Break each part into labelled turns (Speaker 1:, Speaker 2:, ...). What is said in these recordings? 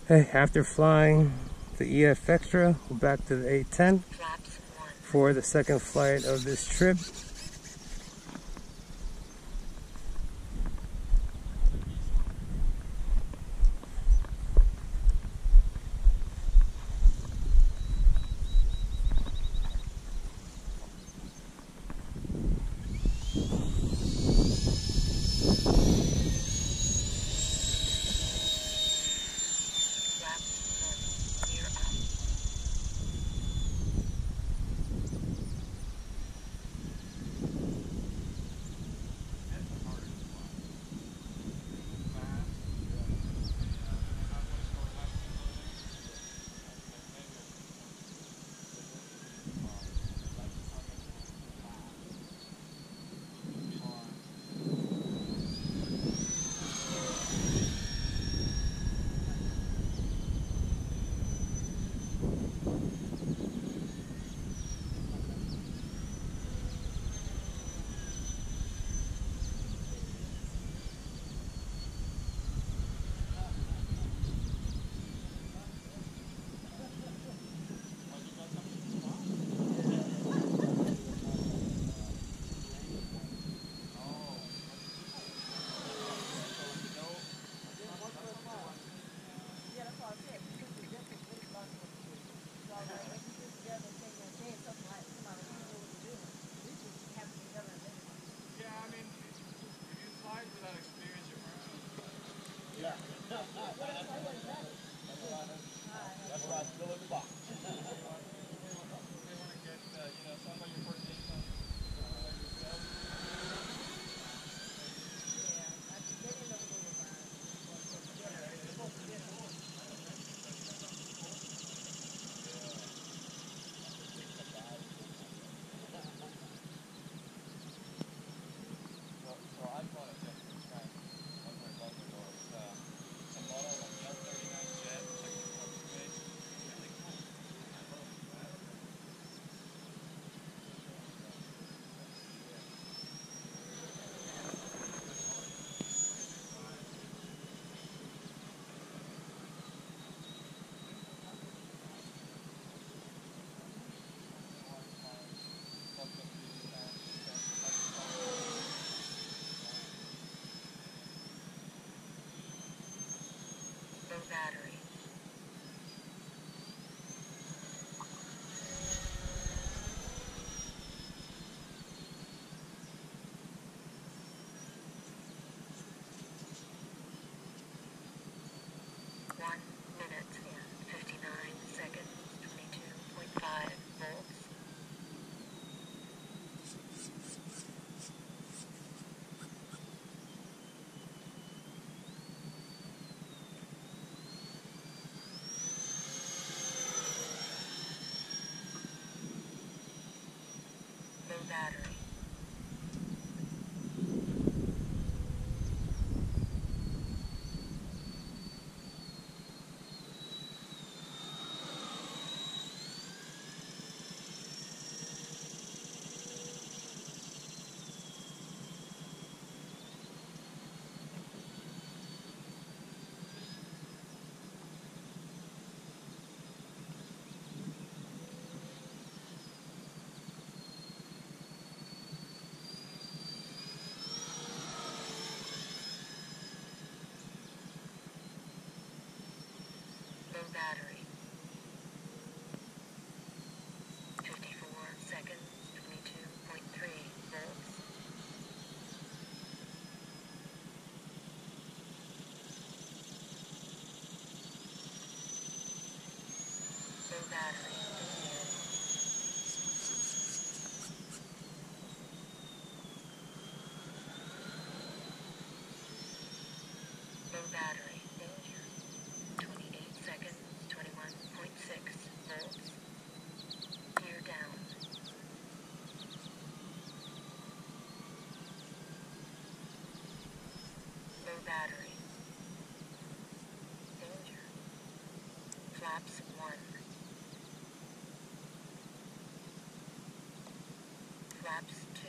Speaker 1: Hey, after flying the EF Extra, we're back to the A10 for the second flight of this trip.
Speaker 2: Battery. One minute and 59 seconds, 22.5 volts. Low battery. Low battery. 54 seconds, 22.3 volts. Low battery. Low battery. Danger. 28 seconds, 21.6 volts. Gear down. Low battery. Danger. Flaps 1. Flaps 2.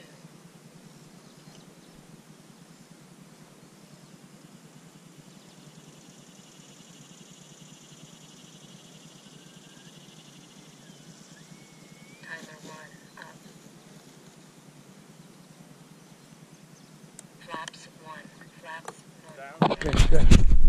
Speaker 1: Okay, good.